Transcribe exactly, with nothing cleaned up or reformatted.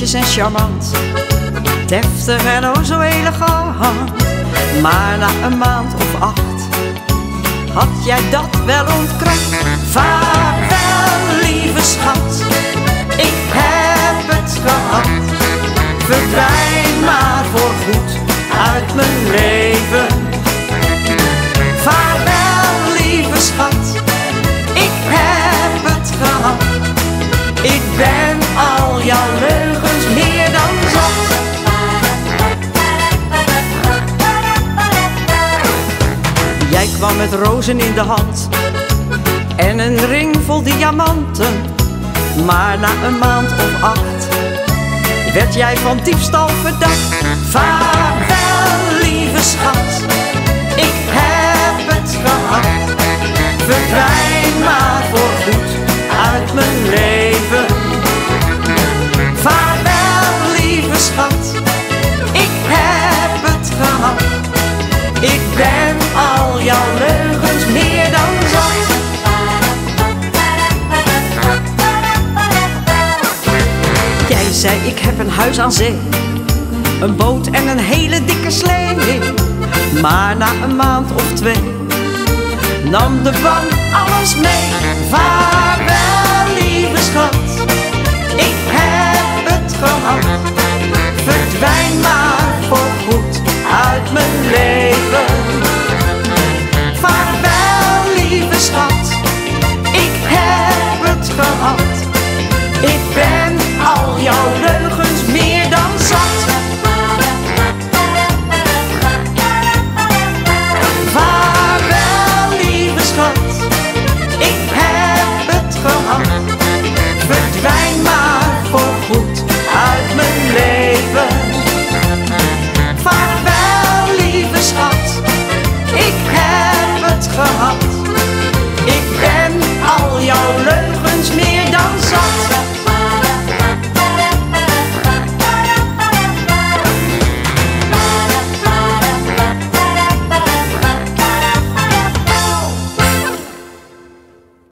netjes en charmant, deftig en oh zo elegant. Maar na een maand of acht had jij dat wel ontkracht. Vaarwel lieve schat, ik heb het gehad. Verdwijn maar voorgoed uit mijn leven. Vaarwel lieve schat, ik heb het gehad. Ik ben al jouw leugens meer dan zat. Jij kwam met rozen in de hand en een ring vol diamanten. Maar na een maand of acht werd jij van diefstal verdacht. Vaarwel lieve schat, ik heb het gehad. Verdwijn maar voorgoed uit mijn leven. Vaarwel lieve schat, ik heb het gehad. Ik ben al jouw leugens meer dan zat. Jij zei ik heb een huis aan zee, een boot en een hele dikke slee. Maar na een maand of twee nam de bank alles mee. Vaarwel lieve schat, ik heb het gehad.